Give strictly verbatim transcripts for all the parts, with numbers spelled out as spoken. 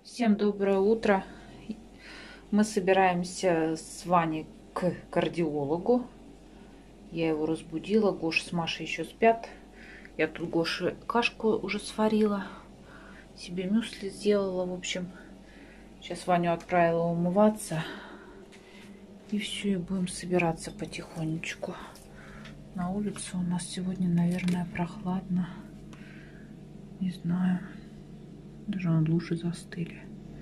Всем доброе утро. Мы собираемся с Ваней к кардиологу. Я его разбудила. Гоша с Машей еще спят. Я тут Гоше кашку уже сварила. Себе мюсли сделала. В общем, сейчас Ваню отправила умываться. И все, и будем собираться потихонечку. На улице у нас сегодня, наверное, прохладно. Не знаю. Даже он лужи застыли.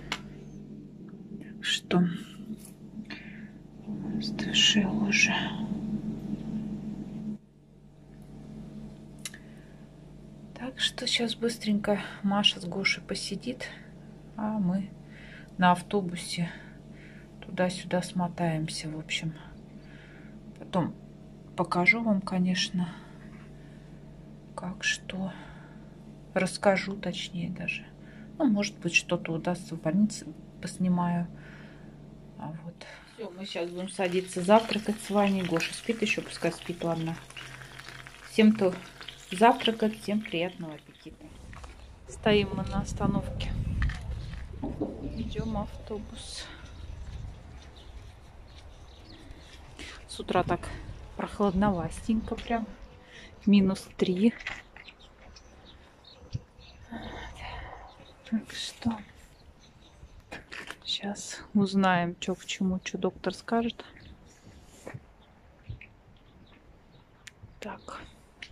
Так что стошил уже. Так что сейчас быстренько Маша с Гошей посидит, а мы на автобусе туда-сюда смотаемся, в общем. Потом покажу вам, конечно, как что. Расскажу, точнее, даже. Ну, может быть, что-то удастся в больнице поснимаю. А вот. Все, мы сейчас будем садиться завтракать с Ваней. Гоша спит еще, пускай спит, ладно. Всем, кто завтракает, всем приятного аппетита. Стоим мы на остановке. Идем автобус. С утра так прохладновастенько прям. Минус три. Так что сейчас узнаем, что к чему, что доктор скажет. Так.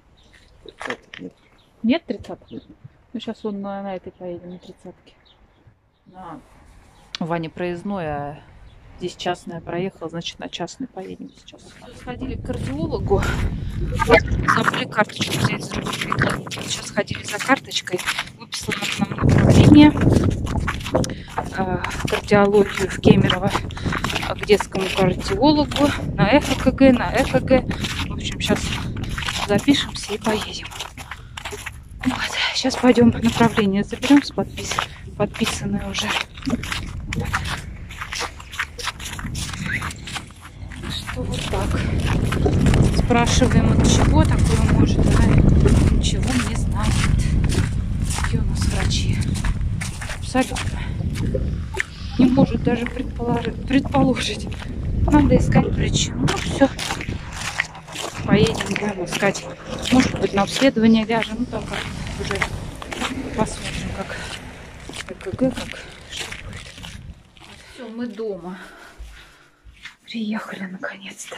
Нет тридцатки? Ну, сейчас он на, на этой поедем, на тридцатке. На Ване проездной, а здесь частная проехала, значит, на частный поедем сейчас. Сходили к кардиологу. Забыли карточку взять за рулем. Сейчас ходили за карточкой. Выписала нам направление в кардиологию в Кемерово к детскому кардиологу на ЭХКГ, на ЭКГ. В общем, сейчас запишемся и поедем. Вот. Сейчас пойдем направление заберем с подпис... подписанное уже. Что вот так. Спрашиваем, от чего такое может, она ничего не знает. Какие у нас врачи. Абсолютно. Не может даже предположить. предположить. Надо искать причину. Ну все. Поедем, будем искать. Может быть, на обследование ляжем. Ну там как уже посмотрим, как ЭКГ, как что будет. Все, мы дома. Приехали наконец-то.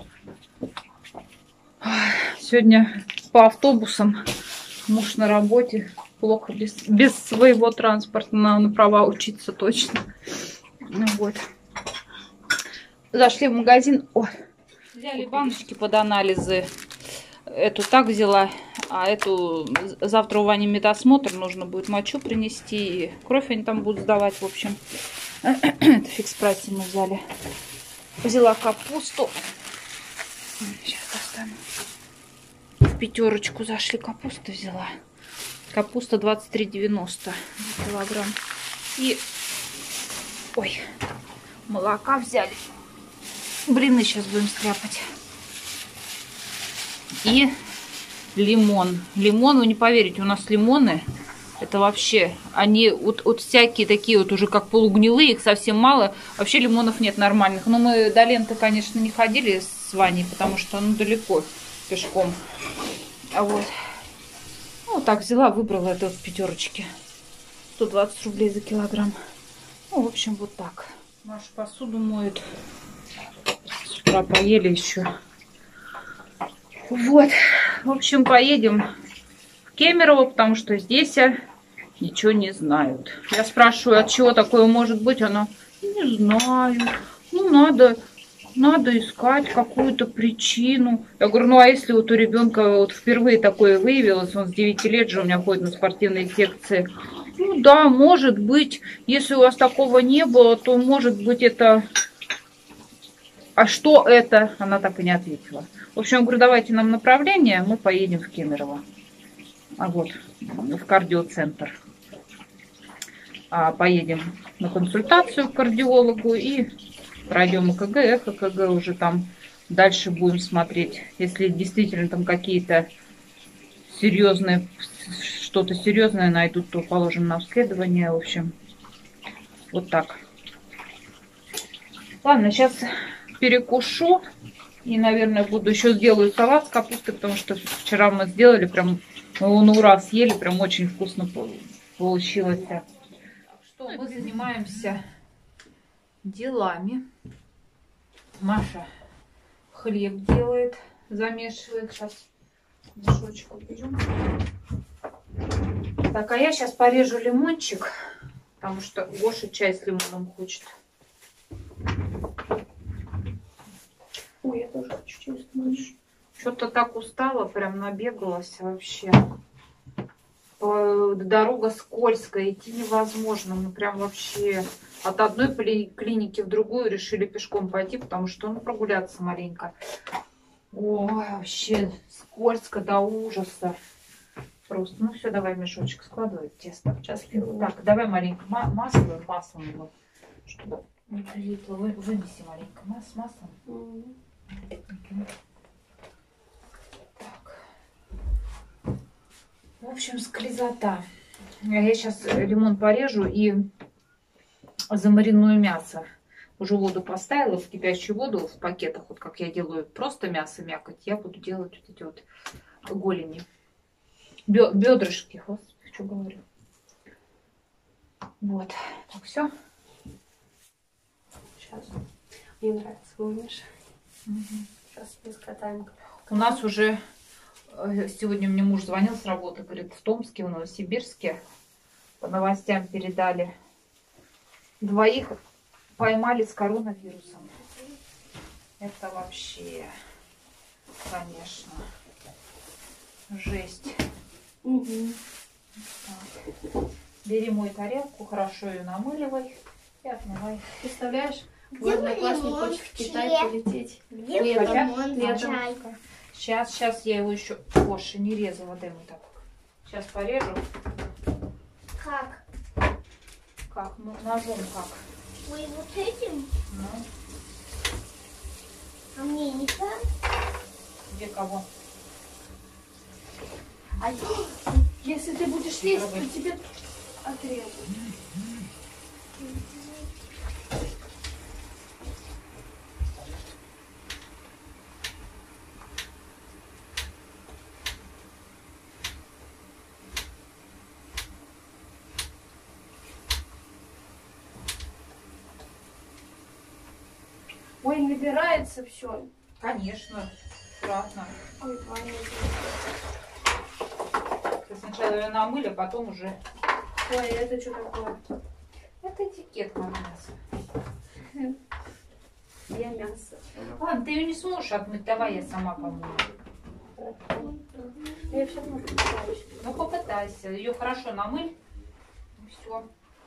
Сегодня по автобусам. Муж на работе. Плохо без, без своего транспорта. На, на права учиться точно. Ну, вот. Зашли в магазин. О, взяли баночки под анализы. Эту так взяла. А эту завтра у Вани медосмотр. Нужно будет мочу принести. И кровь они там будут сдавать. В общем. Это фикс-прайсе мы взяли. Взяла капусту. Сейчас достану. В пятерочку зашли. Капусту взяла. Капуста двадцать три девяносто килограмм. И ой, молока взяли. Блины сейчас будем стряпать. И лимон. Лимон, вы не поверите, у нас лимоны. Это вообще, они вот, вот всякие такие вот уже как полугнилые, их совсем мало. Вообще лимонов нет нормальных. Но мы до ленты, конечно, не ходили с Ваней, потому что ну далеко пешком. А вот, ну вот так взяла, выбрала это вот в пятерочке. сто двадцать рублей за килограмм. Ну, в общем, вот так. Маша посуду моет. С утра поели еще. Вот, в общем, поедем в Кемерово, потому что здесь ничего не знают. Я спрашиваю, от чего такое может быть? Она, не знаю. Ну, надо, надо искать какую-то причину. Я говорю, ну, а если вот у ребенка вот впервые такое выявилось, он с девяти лет же у меня ходит на спортивные секции. Ну, да, может быть, если у вас такого не было, то, может быть, это... А что это? Она так и не ответила. В общем, я говорю, давайте нам направление, мы поедем в Кемерово. А вот, в кардиоцентр. А поедем на консультацию к кардиологу и пройдем ЭКГ, ЭХКГ уже там. Дальше будем смотреть, если действительно там какие-то серьезные, что-то серьезное найдут, то положим на обследование. В общем, Вот так. Ладно, сейчас перекушу. И, наверное, буду еще сделаю салат с капустой, потому что вчера мы сделали, прям мы его на ура съели, прям очень вкусно получилось. Так что мы занимаемся делами. Маша хлеб делает, замешивает. Сейчас мешочек уберем. Так, а я сейчас порежу лимончик, потому что Гоша чай с лимоном хочет. Ой, я тоже хочу чай с лимоном. Что-то так устала, прям набегалась вообще. Дорога скользкая, идти невозможно. Мы прям вообще от одной клиники в другую решили пешком пойти, потому что ну прогуляться маленько. Ой, вообще скользко до ужаса. Просто, ну все, давай мешочек складывай тесто. Сейчас, так, давай маленько масло, маслом его, чтобы не прилипло. Вы, вынеси маленько мас, маслом. Mm-hmm. Так. В общем, склизота. Я сейчас лимон порежу и замариную мясо. Уже воду поставила в кипящую воду в пакетах, вот как я делаю просто мясо, мякоть. Я буду делать вот эти вот голени. Бедрышки, господи, что говорю. Вот, так, все. Сейчас. Мне нравится вымеш. Угу. Сейчас мы скатаем. У нас уже сегодня мне муж звонил с работы, говорит, в Томске, в Новосибирске по новостям передали, двоих поймали с коронавирусом. Это вообще, конечно, жесть. Угу. Так. Бери мою тарелку, хорошо ее намыливай и отмывай. Представляешь, мой одноклассник хочет в Китай полететь. Где летом, летом. Сейчас, сейчас я его еще больше не резала, дай ему так. Сейчас порежу. Как? Как? Ну, ножом как? Ой, вот этим? Ну. А мне не так? Где кого? А если ты будешь лезть, то тебе отрежут. Ой, набирается все. Конечно, аккуратно. Ой, Ваня. Сначала ее намыли, а потом уже... Ой, это что такое? Это этикетка мяса. Я мясо. Ладно, ты ее не сможешь отмыть, давай я сама помою. Я все равно попытаюсь. Ну попытайся, ее хорошо намыль. И все.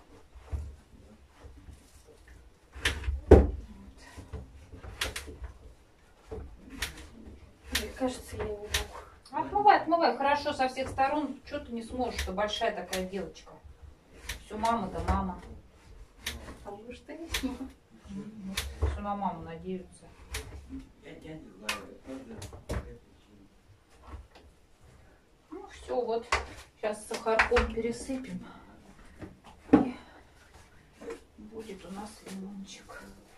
Мне кажется, я не могу. Отмывай, отмывай. Хорошо со всех сторон. Что ты не сможешь, что большая такая девочка. Все мама да мама. А может, я не смогу. Все на маму надеются. Ну все, вот. Сейчас сахарком пересыпем. И будет у нас лимончик.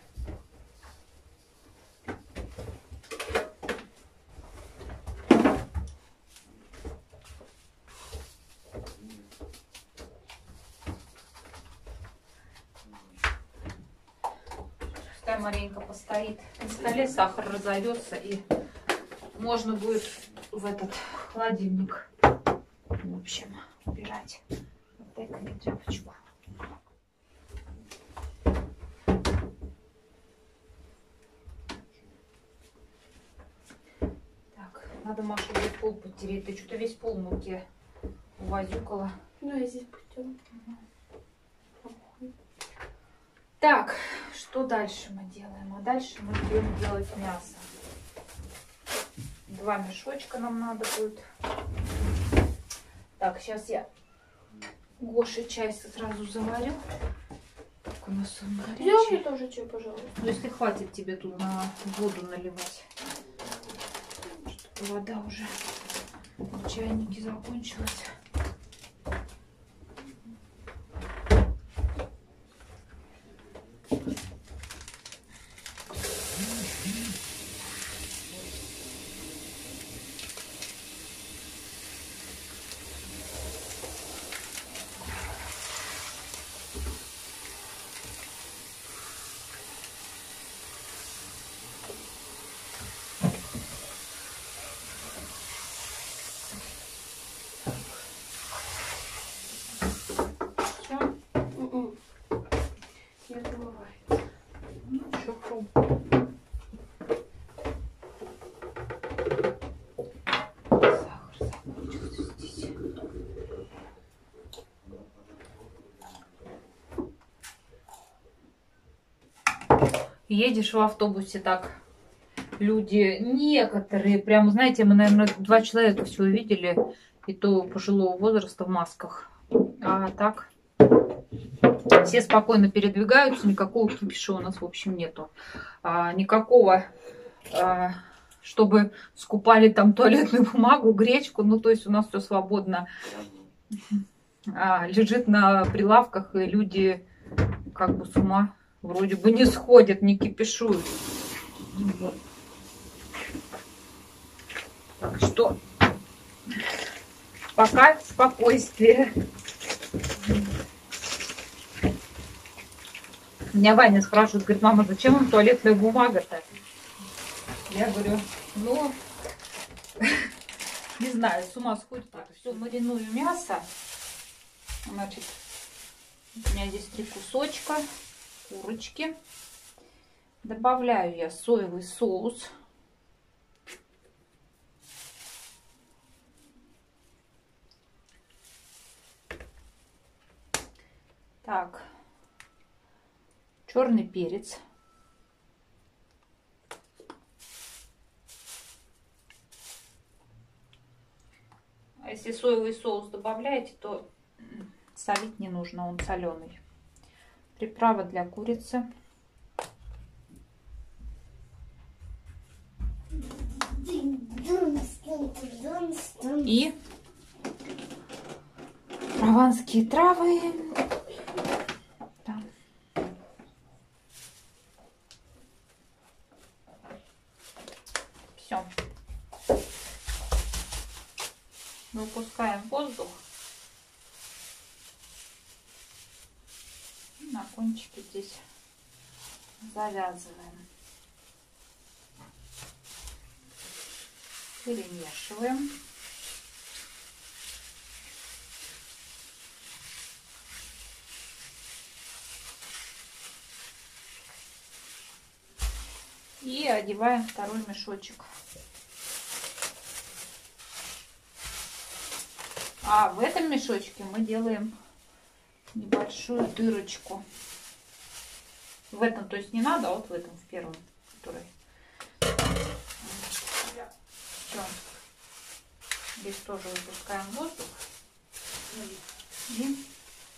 Пускай маленько постоит на столе, сахар разойдется и можно будет в этот холодильник, в общем, убирать. Дай-ка мне тряпочку. Так, надо, Маша, будет пол потереть. Ты что-то весь пол в муке увозюкала. Ну, я здесь путем. Так, что дальше мы делаем? А дальше мы будем делать мясо. Два мешочка нам надо будет. Так, сейчас я Гоше чай сразу заварю. Так, у нас он горячий. Сделай мне тоже чай, пожалуйста. Ну, если хватит тебе тут на воду наливать. Чтобы вода уже в чайнике закончилась. Едешь в автобусе так, люди некоторые, прям, знаете, мы, наверное, два человека всего видели, и то пожилого возраста в масках. А так все спокойно передвигаются, никакого кипиша у нас, в общем, нету. А, никакого, а, чтобы скупали там туалетную бумагу, гречку, ну, то есть у нас все свободно а, лежит на прилавках, и люди как бы с ума вроде бы не сходят, не кипишуют. Так что пока спокойствие. Меня Ваня спрашивает, говорит, мама, зачем вам туалетная бумага-то? Я говорю, ну, не знаю, с ума сходит. Все, мариную мясо. Значит, у меня здесь три кусочка курочки. Добавляю я соевый соус. Так, черный перец. А если соевый соус добавляете, то солить не нужно, он соленый. Приправа для курицы. И прованские травы. Да. Все. Выпускаем воздух. На кончике здесь завязываем. Перемешиваем. И одеваем второй мешочек. А в этом мешочке мы делаем небольшую дырочку. В этом, то есть не надо, а вот в этом, в первом, который. Все. Здесь тоже выпускаем воздух. И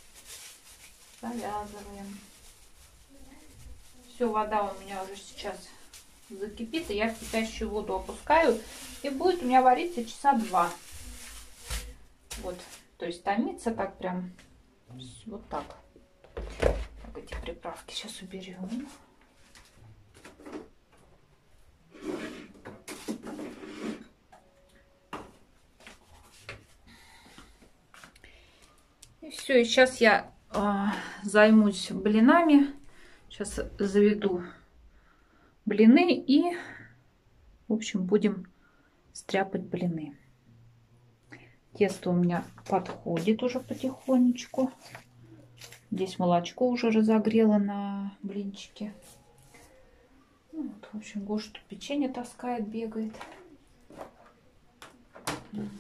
завязываем. Все, вода у меня уже сейчас закипит, и я в кипящую воду опускаю. И будет у меня вариться часа два. Вот, то есть томится так прям, вот так. Так, эти приправки сейчас уберем. И все, и сейчас я э, займусь блинами. Сейчас заведу блины и, в общем, будем стряпать блины. Тесто у меня подходит уже потихонечку. Здесь молочко уже разогрело на блинчике. Ну, вот, в общем, Гоша тут печенье таскает, бегает. Вот.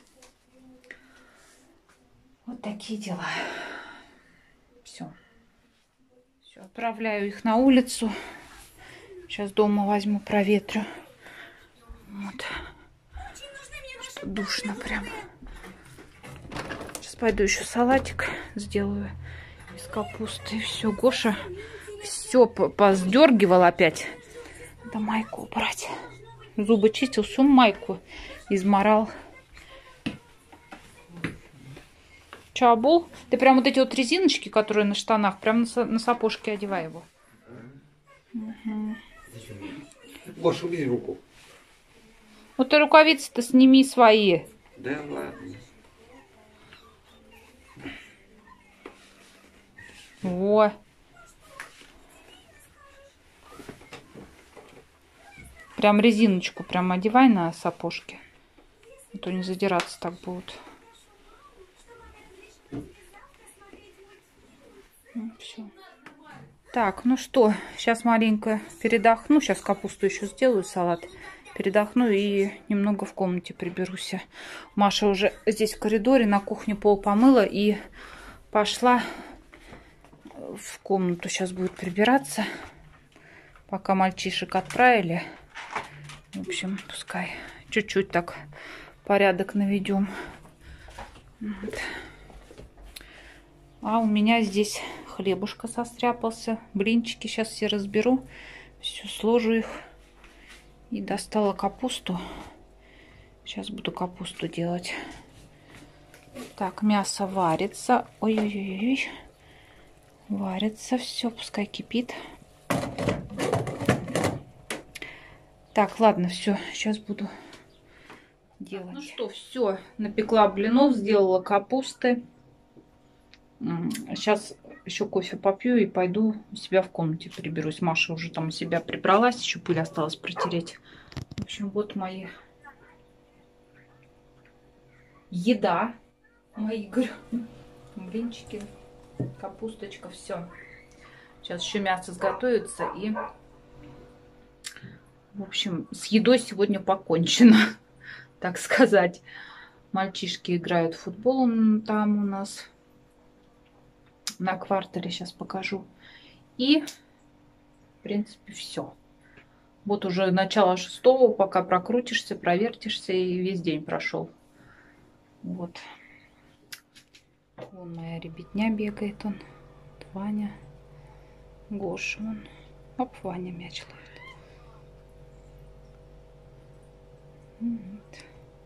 Вот такие дела. Все. Все, отправляю их на улицу. Сейчас дома возьму, проветрю. Вот. Что душно прям. Сейчас пойду еще салатик сделаю из капусты. И все, Гоша все поздергивал опять. Надо майку убрать. Зубы чистил, всю майку изморал. Че, обул? Ты прям вот эти вот резиночки, которые на штанах, прям на, на сапожки одевай его. Угу. Гоша, убери руку. Вот ты рукавицы-то сними свои. Да ладно. Во. Прям резиночку прям одевай на сапожки. А то не задираться так будут. Ну, все. Так, ну что, сейчас маленько передохну. Сейчас капусту еще сделаю, салат. Передохну и немного в комнате приберусь. Маша уже здесь в коридоре на кухне пол помыла и пошла в комнату. Сейчас будет прибираться. Пока мальчишек отправили. В общем, пускай чуть-чуть так порядок наведем. Вот. А у меня здесь хлебушка состряпался. Блинчики сейчас все разберу. Все сложу их. И достала капусту. Сейчас буду капусту делать. Так, мясо варится. Ой-ой-ой. Варится все, пускай кипит. Так, ладно, все, сейчас буду делать. Ну что, все, напекла блинов, сделала капусты. Сейчас еще кофе попью и пойду у себя в комнате приберусь. Маша уже там у себя прибралась, еще пыль осталось протереть. В общем, вот мои еда. Мои, говорю, блинчики, капусточка, все. Сейчас еще мясо сготовится и, в общем, с едой сегодня покончено, так сказать. Мальчишки играют в футбол там у нас на квартале, сейчас покажу. И, в принципе, все. Вот уже начало шестого, пока прокрутишься, провертишься, и весь день прошел. Вот. Вон моя ребятня бегает, он. Ваня. Гоша, он. Оп, Ваня мяч ловит. Вот.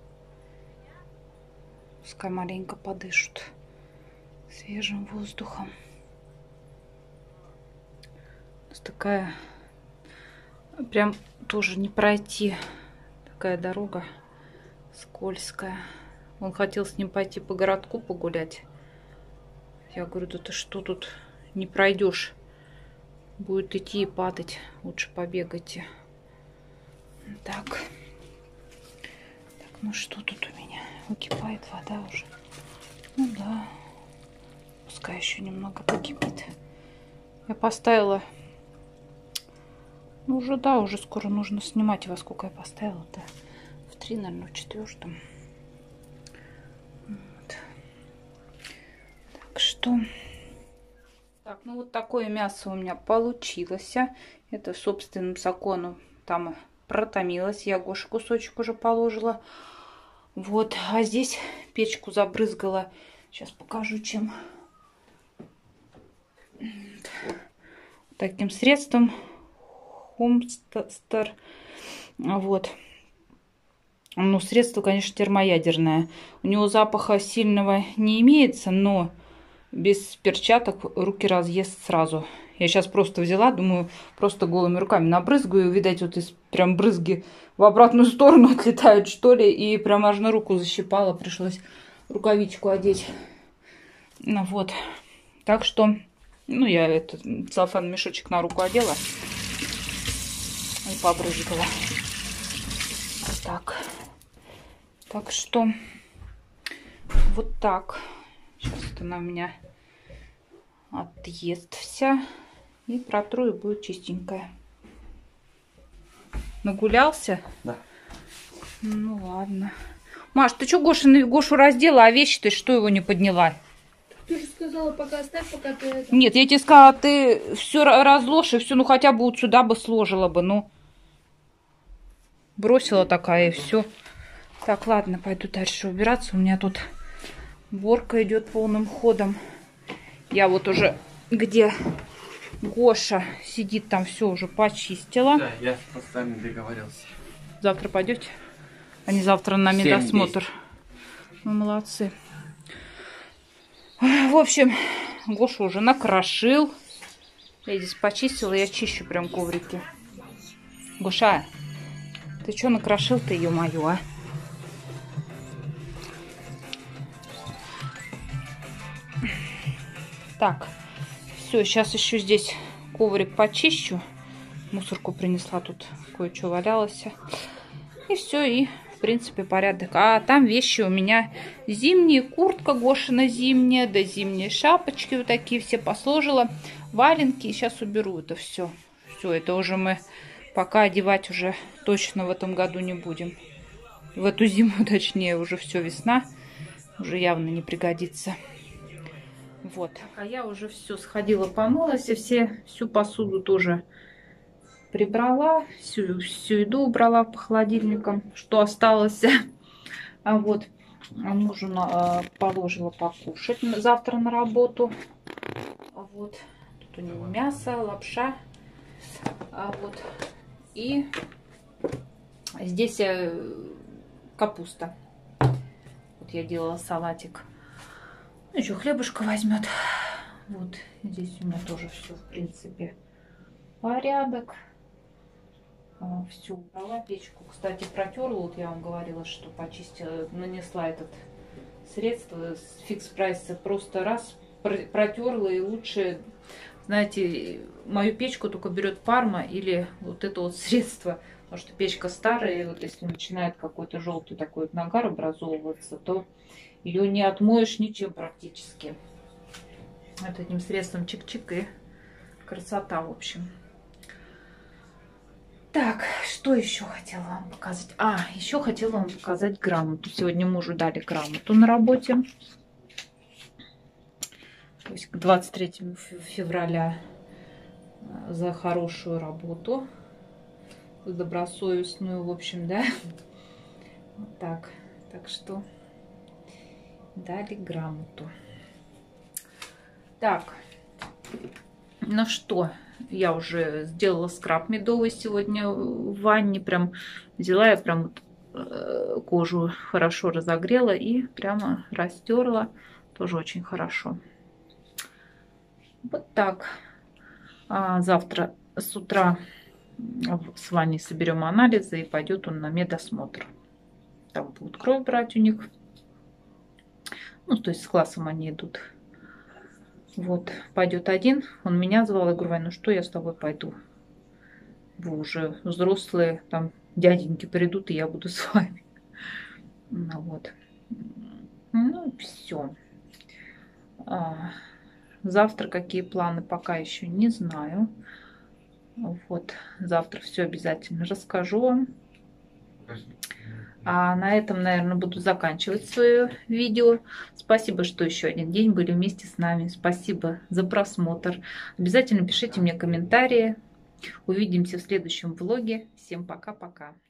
Пускай маленько подышут свежим воздухом. У нас такая, прям тоже не пройти, такая дорога скользкая. Он хотел с ним пойти по городку погулять. Я говорю, да ты что тут не пройдешь? Будет идти и падать. Лучше побегайте. Так. Так, ну что тут у меня? Выкипает вода уже. Ну да. Пускай еще немного покипит. Я поставила. Ну уже да, уже скоро нужно снимать. Во сколько я поставила-то? В три, наверное, в четвертом. Вот. Так что. Так, ну вот такое мясо у меня получилось. Это собственным саконом там протомилось. Я Гоше кусочек уже положила. Вот. А здесь печку забрызгала. Сейчас покажу, чем. Таким средством. Хомстер. Вот. Ну, средство, конечно, термоядерное. У него запаха сильного не имеется, но без перчаток руки разъест сразу. Я сейчас просто взяла, думаю, просто голыми руками набрызгаю. Видать, вот из прям брызги в обратную сторону отлетают, что ли. И прям аж на руку защипала. Пришлось рукавичку одеть. Ну вот. Так что, ну, я этот целлофанный мешочек на руку одела. И побрызгала. Так. Так что, вот так. Сейчас это она у меня отъест вся. И протру, и будет чистенькая. Нагулялся? Да. Ну ладно. Маш, ты что Гошу, Гошу раздела, а вещи ты что его не подняла? Ты же сказала, пока оставь, пока ты это... Нет, я тебе сказала, ты все разложишь, и все, ну хотя бы вот сюда бы сложила бы, ну. Бросила такая, и все. Так, ладно, пойду дальше убираться. У меня тут уборка идет полным ходом. Я вот уже, где Гоша сидит, там все уже почистила. Да, я с вами договорился. Завтра пойдете? А не завтра на медосмотр. Ну, молодцы. В общем, Гоша уже накрошил. Я здесь почистила, я чищу прям коврики. Гоша, ты что накрошил-то, ё-моё, а? Так, все, сейчас еще здесь коврик почищу. Мусорку принесла, тут кое-что валялось. И все, и в принципе порядок. А там вещи у меня зимние, куртка Гошина зимняя, да зимние шапочки вот такие все посложила. Валенки, и сейчас уберу это все. Все, это уже мы пока одевать уже точно в этом году не будем. В эту зиму, точнее, уже все весна. Уже явно не пригодится. Вот. А я уже все сходила, помылась, и все, всю посуду тоже прибрала, всю, всю еду убрала по холодильникам, что осталось. А вот мужу на, положила покушать завтра на работу. Вот. Тут у него мясо, лапша. А вот. И здесь капуста. Вот я делала салатик. Ну, еще хлебушка возьмет. Вот здесь у меня тоже все, в принципе, порядок. Все убрала, печку, кстати, протерла. Вот я вам говорила, что почистила, нанесла этот средство с фикс прайса. Просто раз протерла, и лучше, знаете, мою печку только берет Парма или вот это вот средство. Потому что печка старая, и вот если начинает какой-то желтый такой вот нагар образовываться, то ее не отмоешь ничем практически. Вот этим средством чик-чик, и красота, в общем. Так, что еще хотела вам показать? А, еще хотела вам показать грамоту. Сегодня мужу дали грамоту на работе. То есть к двадцать третьему февраля за хорошую работу. Добросовестную, в общем, да. Вот так. Так что дали грамоту. Так. Ну что, я уже сделала скраб медовый сегодня в ванне. Прям взяла, я прям вот кожу хорошо разогрела и прямо растерла. Тоже очень хорошо. Вот так. А завтра с утра с Ваней соберем анализы, и пойдет он на медосмотр. Там будут кровь брать у них. Ну, то есть с классом они идут. Вот, пойдет один. Он меня звал. Я говорю: Вань, ну что, я с тобой пойду. Вы уже взрослые, там дяденьки придут, и я буду с вами. Ну вот. Ну, все. А, завтра какие планы, пока еще не знаю. Вот, завтра все обязательно расскажу вам. А на этом, наверное, буду заканчивать свое видео. Спасибо, что еще один день были вместе с нами. Спасибо за просмотр. Обязательно пишите мне комментарии. Увидимся в следующем влоге. Всем пока-пока.